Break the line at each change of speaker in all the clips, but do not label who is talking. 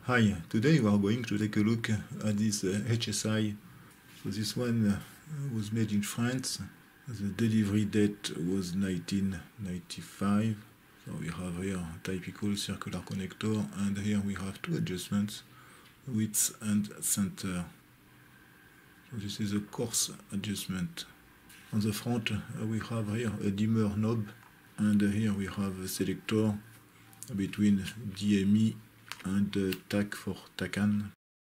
Hi, today we are going to take a look at this HSI. So this one was made in France. The delivery date was 1995. So we have here a typical circular connector, and here we have two adjustments, width and center. So this is a coarse adjustment. On the front we have here a dimmer knob, and here we have a selector between DME and TAC for TACAN.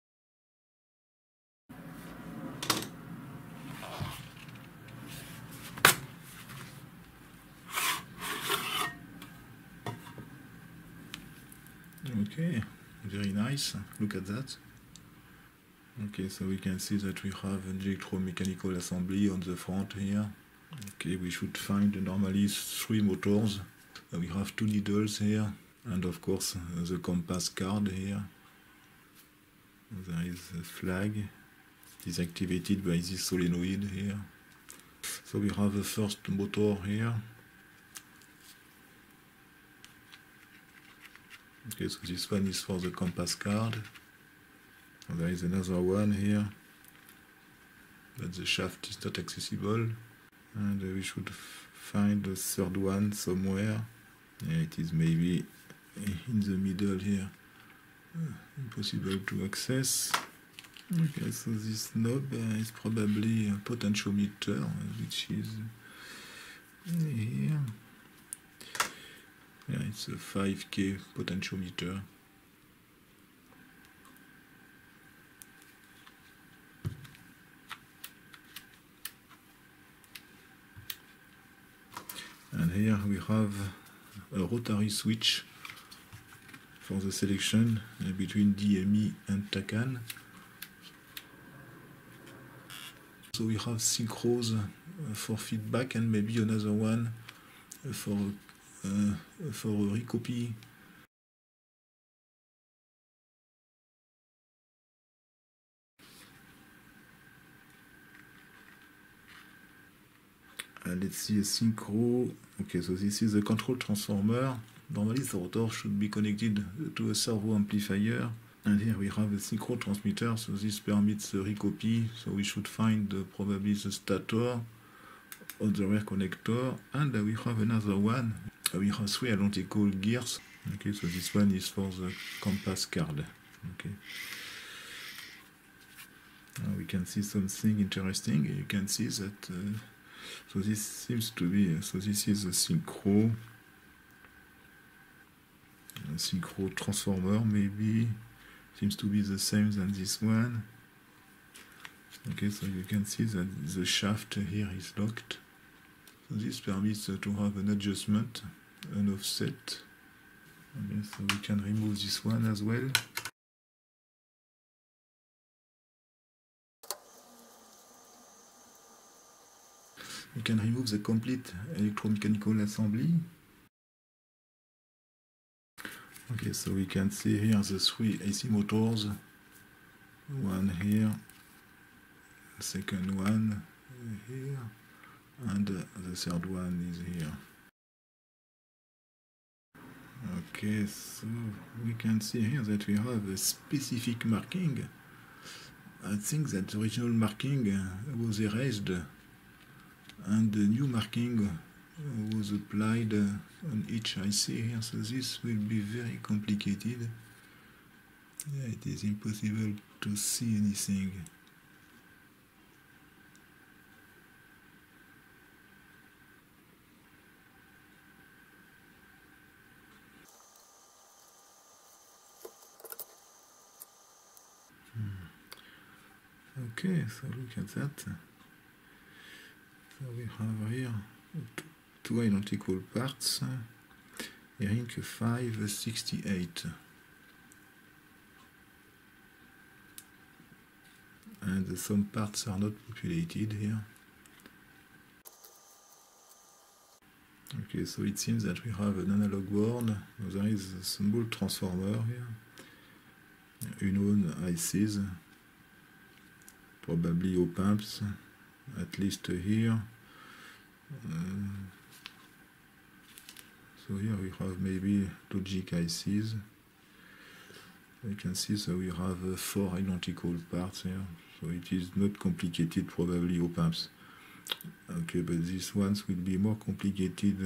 Okay, very nice. Look at that. Okay, so we can see that we have an electromechanical assembly on the front here. Okay, we should find normally 3 motors. We have 2 needles here, and of course the compass card here. There is a flag. It is activated by this solenoid here. So we have the first motor here. Okay, so this one is for the compass card. There is another one here, but the shaft is not accessible, and we should find the third one somewhere. Yeah, it is maybe in the middle here. Impossible to access. Okay, so this knob is probably a potentiometer, which is here. Yeah, it's a 5K potentiometer. And here we have a rotary switch for the selection between DME and TACAN. So we have synchros for feedback, and maybe another one for a recopy. Let's see a synchro. Okay, so this is a control transformer. Normally the rotor should be connected to a servo amplifier, and here we have a synchro transmitter, so this permits a recopy. So we should find probably the stator or the rear connector, and we have another one. We have 3 identical gears. Okay, so this one is for the compass card. Okay. Now we can see something interesting. You can see that so this seems to be, so this is a synchro transformer, maybe. Seems to be the same than this one. Okay, so you can see that the shaft here is locked. So this permits to have an adjustment, an offset. Okay, so we can remove this one as well. We can remove the complete electromechanical assembly. Okay, so we can see here the 3 AC motors. One here, second one here, and the third one is here. Okay, so we can see here that we have a specific marking. I think that the original marking was erased, and the new marking was applied on each IC here, so this will be very complicated. Yeah, it is impossible to see anything. Okay, so look at that. So we have here 2 identical parts. Ring 568. And some parts are not populated here. Okay, so it seems that we have an analog board. There is a small transformer here. Unknown ICs. Probably op amps, at least here. So here we have maybe logic ICs. You can see that we have 4 identical parts here, so it is not complicated, probably op-amps. Okay, but these ones will be more complicated.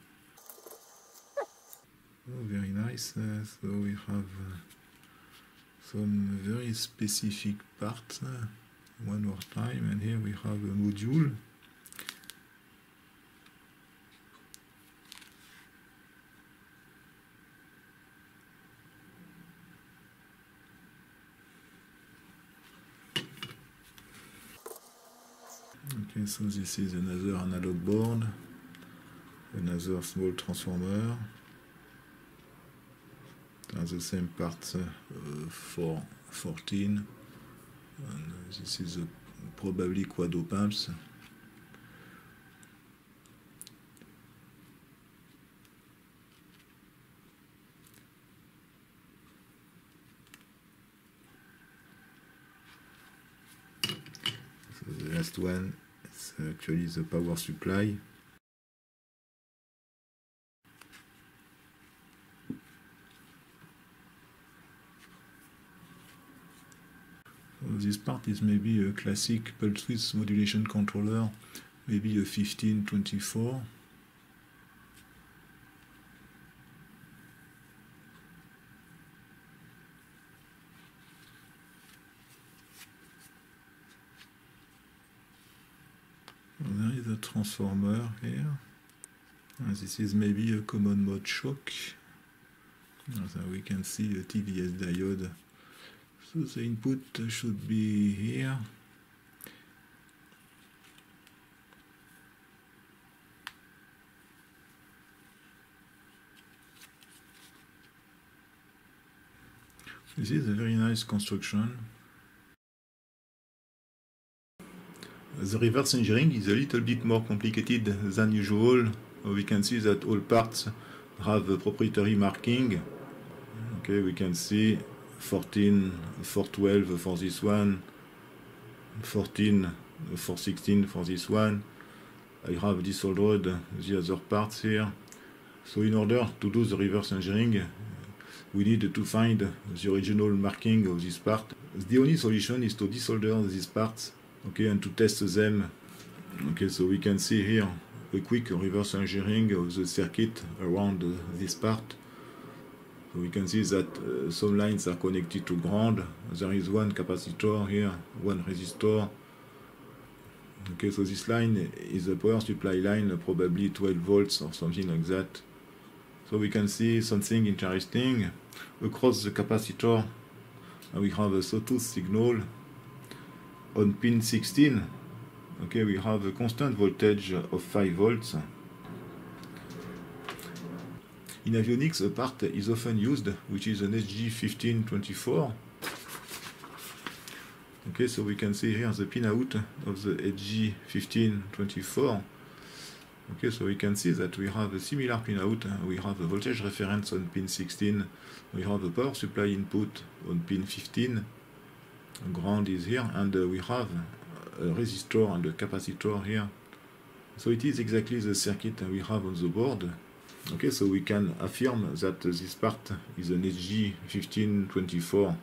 Oh, very nice. So we have some very specific parts. One more time, and here we have a module. Okay, so this is another analog board, another small transformer. Are the same parts for 14, and this is probably quad op-amps. So the last one is actually the power supply. This part is maybe a classic pulse width modulation controller, maybe a 1524. There is a transformer here. And this is maybe a common mode shock. So we can see a TVS diode. So the input should be here. This is a very nice construction. The reverse engineering is a little bit more complicated than usual. We can see that all parts have a proprietary marking. Okay, we can see 14, 412 for this one, 14, 416 for this one. I have disordered the other parts here. So in order to do the reverse engineering, we need to find the original marking of this part. The only solution is to desolder these parts, okay, and to test them. Okay, so we can see here a quick reverse engineering of the circuit around this part. So we can see that some lines are connected to ground. There is one capacitor here, one resistor. Okay, so this line is a power supply line, probably 12 volts or something like that. So we can see something interesting. Across the capacitor, we have a sawtooth signal. On pin 16, okay, we have a constant voltage of 5 volts. In avionics, a part is often used, which is an SG1524. Okay, so we can see here the pinout of the SG1524. Okay, so we can see that we have a similar pinout. We have a voltage reference on pin 16. We have a power supply input on pin 15. Ground is here, and we have a resistor and a capacitor here. So it is exactly the circuit we have on the board. Okay, so we can affirm that this part is an SG1524.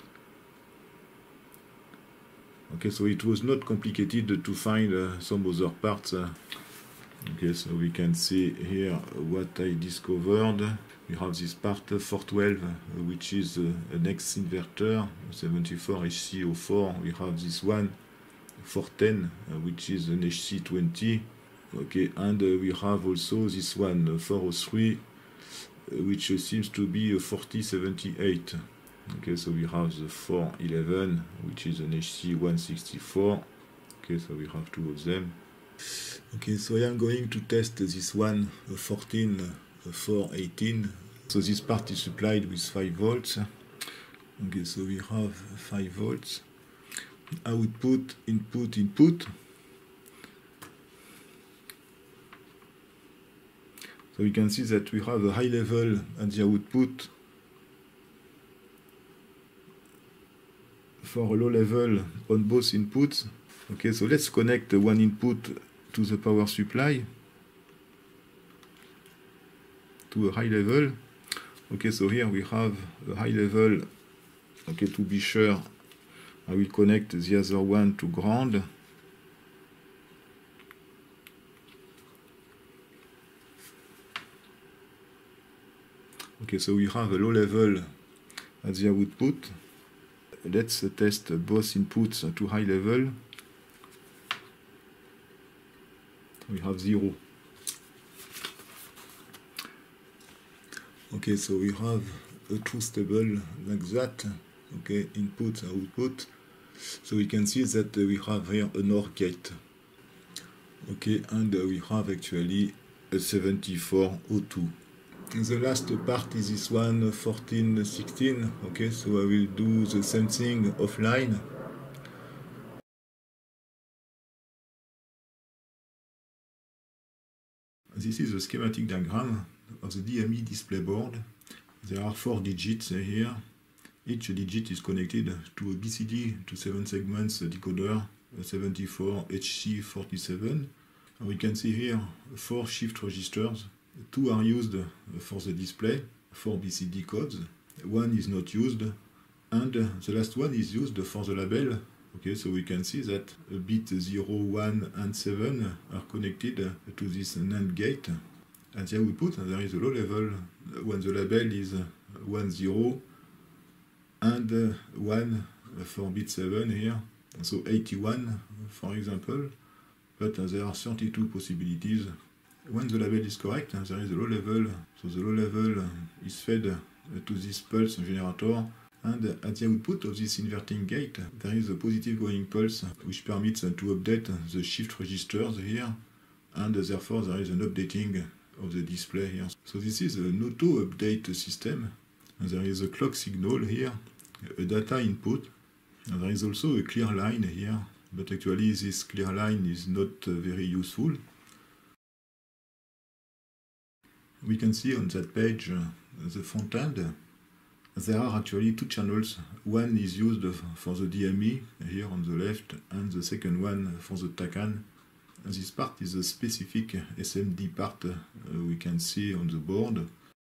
Okay, so it was not complicated to find some other parts. Okay, so we can see here what I discovered. We have this part 412, which is an X inverter, 74HC04. We have this one 410, which is an HC20. Okay, and we have also this one 403, which seems to be a 4078. Okay, so we have the 411, which is an HC164. Okay, so we have two of them. Okay, so I am going to test this one 14 418. So this part is supplied with 5 volts. Okay, so we have 5 volts. Output, input, input. So we can see that we have a high level at the output for a low level on both inputs. Okay, so let's connect one input to the power supply to a high level. Okay, so here we have a high level Okay, to be sure, I will connect the other one to ground. Okay, so we have a low level at the output. Let's test both inputs to high level. We have 0. Okay, so we have a truth table like that. Okay, input, output. So we can see that we have here an OR gate. Okay, and we have actually a 7402. The last part is this one, 1416. Okay, so I will do the same thing offline. This is the schematic diagram of the DME display board. There are 4 digits here. Each digit is connected to a BCD to 7 segments decoder, 74HC47. We can see here 4 shift registers. 2 are used for the display, 4 BCD codes. 1 is not used, and the last one is used for the label. Okay, so we can see that bit 0, 1, and 7 are connected to this NAND gate. At the output, there is a low level when the label is 1, 0, and 1 for bit 7 here. So 81, for example. But there are 32 possibilities. When the label is correct, there is a low level. So the low level is fed to this pulse generator. And at the output of this inverting gate, there is a positive going pulse, which permits to update the shift registers here. And therefore, there is an updating of the display here. So this is an auto-update system. And there is a clock signal here, a data input. And there is also a clear line here. But actually, this clear line is not very useful. We can see on that page the front end. There are actually 2 channels. One is used for the DME here on the left, and the second one for the TACAN. This part is a specific SMD part we can see on the board.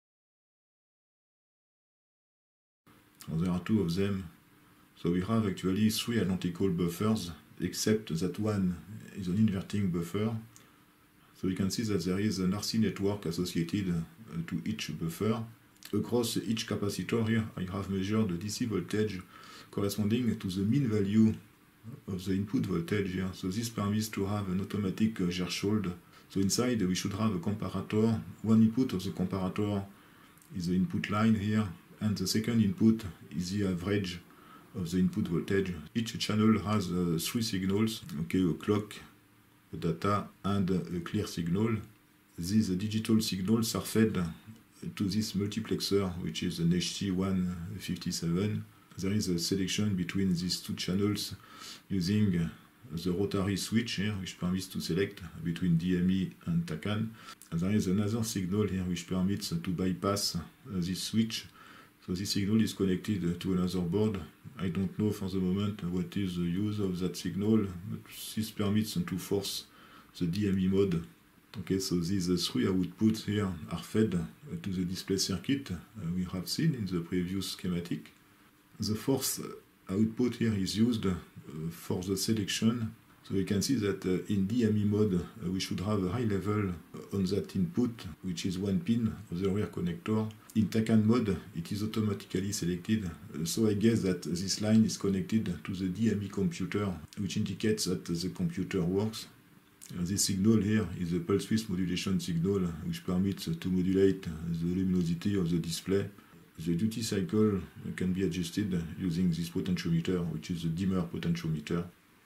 There are 2 of them. So we have actually 3 identical buffers, except that one is an inverting buffer. So you can see that there is an RC network associated to each buffer. Across each capacitor here, I have measured the DC voltage corresponding to the mean value of the input voltage here. So this permits to have an automatic threshold. So inside we should have a comparator. One input of the comparator is the input line here, and the second input is the average of the input voltage. Each channel has 3 signals, okay, a clock, a data, and a clear signal. These digital signals are fed to this multiplexer, which is an HC157. There is a selection between these 2 channels using the rotary switch here, which permits to select between DME and TACAN. And there is another signal here which permits to bypass this switch. So this signal is connected to another board. I don't know for the moment what is the use of that signal, but this permits to force the DME mode. Okay, so these 3 outputs here are fed to the display circuit we have seen in the previous schematic. The 4th output here is used for the selection. So you can see that in DME mode, we should have a high level on that input, which is 1 pin of the rear connector. In TACAN mode, it is automatically selected. So I guess that this line is connected to the DME computer, which indicates that the computer works. This signal here is a pulse width modulation signal, which permits to modulate the luminosity of the display. The duty cycle can be adjusted using this potentiometer, which is a dimmer potentiometer.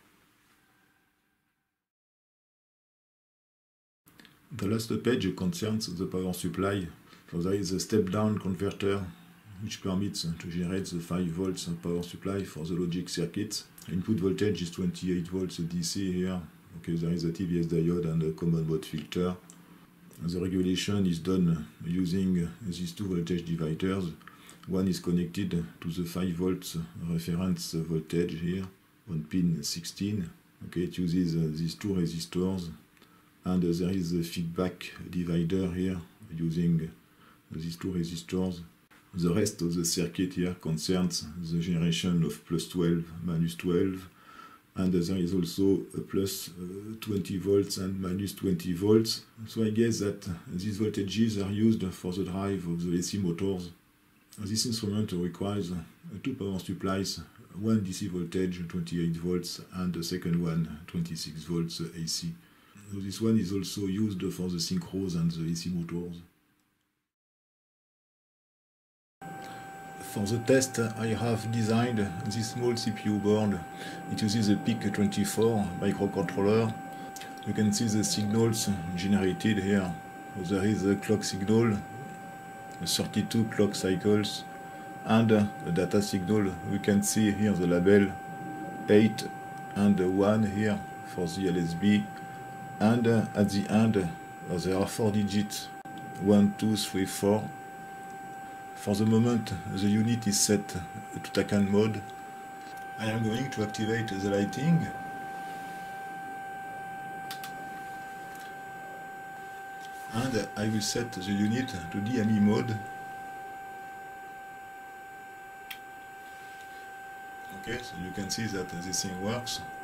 The last page concerns the power supply. So there is a step-down converter, which permits to generate the 5 volts power supply for the logic circuits. Input voltage is 28 volts DC here. Okay, there is a TVS diode and a common mode filter. The regulation is done using these 2 voltage dividers. One is connected to the 5 volts reference voltage here on pin 16. Okay, it uses these 2 resistors, and there is a feedback divider here using these 2 resistors. The rest of the circuit here concerns the generation of plus 12, minus 12, and there is also a plus 20 volts and minus 20 volts. So I guess that these voltages are used for the drive of the AC motors. This instrument requires two power supplies, one DC voltage 28 volts and the second one 26 volts AC. So this one is also used for the synchros and the AC motors. For the test, I have designed this small CPU board. It uses a PIC24 microcontroller. You can see the signals generated here. There is a clock signal, 32 clock cycles, and a data signal. We can see here the label 8 and 1 here for the LSB, and at the end there are 4 digits, 1, 2, 3, 4. For the moment the unit is set to TACAN mode. I am going to activate the lighting. And I will set the unit to DME mode. Okay, so you can see that this thing works.